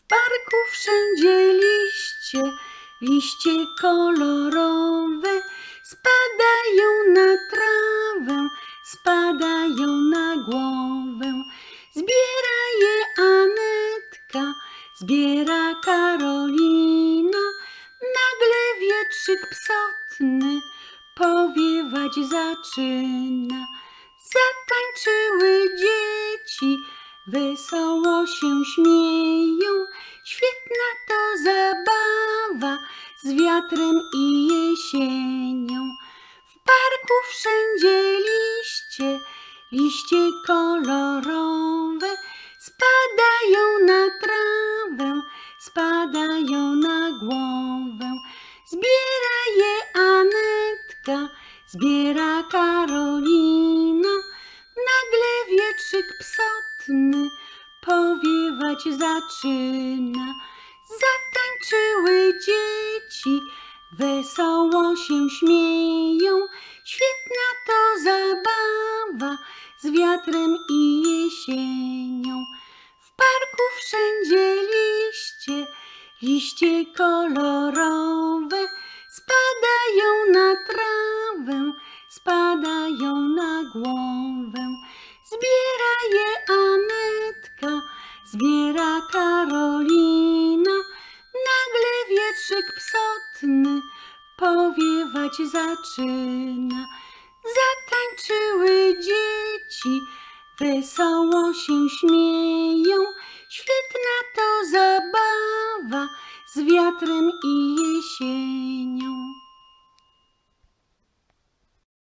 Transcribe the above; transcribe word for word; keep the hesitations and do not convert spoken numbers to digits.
parku wszędzie liście, liście kolorowe, spadają na trawę, spadają na głowę. Zbiera je Anetka, zbiera Karolina. Nagle wietrzyk psotny powiewać zaczyna. Zatańczyły dzieci, wesoło się śmieją. Świetna to zabawa z wiatrem i jesienią. W parku wszędzie liście, liście kolorowe, spadają na trawę, spadają na głowę. Zbiera je Anetka, zbiera Karolina. Nagle wietrzyk psotny powiewać zaczyna. Zatańczyły dzieci, wesoło się śmieją. Świetna to zabawa z wiatrem i jesienią. W parku wszędzie liście, liście kolorowe, spadają na trawę, spadają na głowę. Zbiera je Anetka, zbiera Karolina. Nagle wietrzyk psotny powiewać zaczyna. Zatańczyły dzieci, wesoło się śmieją. Świetna to zabawa z wiatrem i jesienią.